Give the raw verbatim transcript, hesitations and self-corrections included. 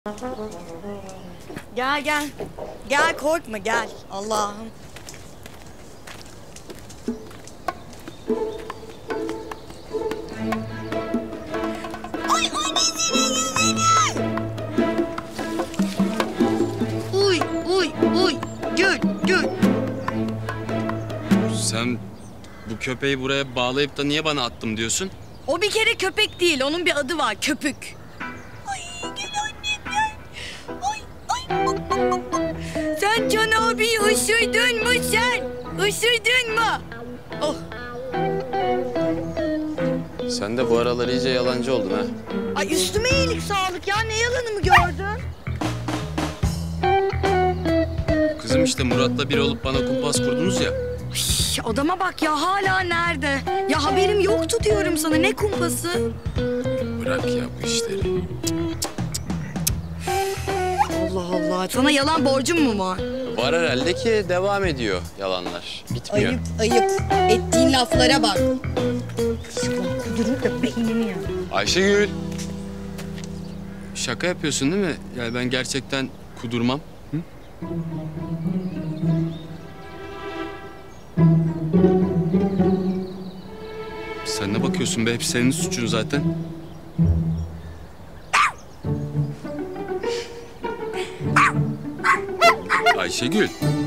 Gel gel. Gel korkma gel. Allah'ım. Ay ay dizine yüzüne. Uy uy uy. Gül gül. Sen bu köpeği buraya bağlayıp da niye bana attım diyorsun? O bir kere köpek değil. Onun bir adı var. Köpük. Ay gel annem gel. Ay ay bak bak bak bak. Sen Can abiyi ısırdın mı sen? Isırdın mı? Oh. Sen de bu aralar iyice yalancı oldun ha. Ay üstüme iyilik sağlık ya. Ne yalanımı gördün? Kızım işte Murat'la bir olup bana kumpas kurdunuz ya. Şş, adama bak ya hala nerede? Ya haberim yoktu diyorum sana. Ne kumpası? Bırak ya bu işleri. Allah Allah. Sana yalan borcum mu var? Var herhalde ki devam ediyor yalanlar. Bitmiyor. Ayıp ayıp. Ettiğin laflara bak. Kudurur da beynini ya. Ayşegül. Şaka yapıyorsun değil mi? Yani ben gerçekten kudurmam. Hı? Sen ne bakıyorsun be? Hep senin suçun zaten. Ayşegül.